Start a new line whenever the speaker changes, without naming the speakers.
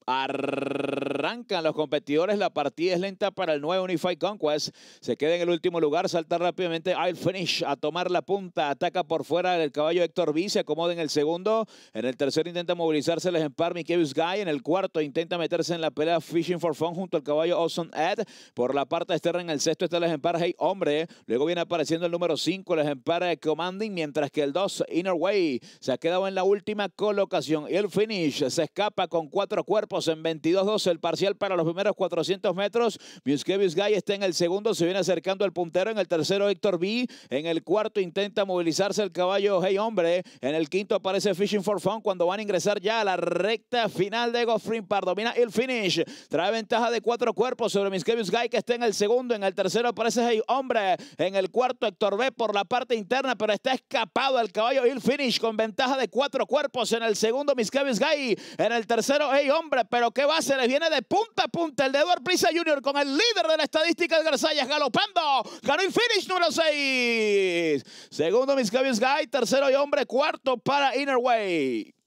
Arrancan los competidores, la partida es lenta para el 9 Unified Conquest, se queda en el último lugar, salta rápidamente I'll Finish a tomar la punta, ataca por fuera el caballo Héctor B, se acomoda en el segundo, en el tercero intenta movilizarse el ejemplar Mickey's Guy, en el cuarto intenta meterse en la pelea Fishing for Fun junto al caballo Awesome Ed, por la parte externa en el sexto está el ejemplar Hey Hombre, luego viene apareciendo el número 5, el ejemplar Commanding, mientras que el 2 Inner Way se ha quedado en la última colocación, y el Finish se escapa con 4 cuerpos en 22-12 el parcial para los primeros 400 metros. Muskevious Guy está en el segundo, se viene acercando al puntero. En el tercero Héctor B, en el cuarto intenta movilizarse el caballo Hey Hombre, en el quinto aparece Fishing for Fun cuando van a ingresar ya a la recta final de Godfrey Park. Domina el Finish, trae ventaja de 4 cuerpos sobre Muskevious Guy que está en el segundo. En el tercero aparece Hey Hombre, en el cuarto Héctor B por la parte interna, pero está escapado el caballo El Finish con ventaja de 4 cuerpos. En el segundo Muskevious Guy, en el tercero Hey Hombre, pero qué va, se les viene de punta a punta el de Edward Prisa Jr. con el líder de la estadística Edgar Sayas galopando, ganó el Finish número 6, segundo Muskevious Guy, tercero Hey Hombre, cuarto para Inner Way.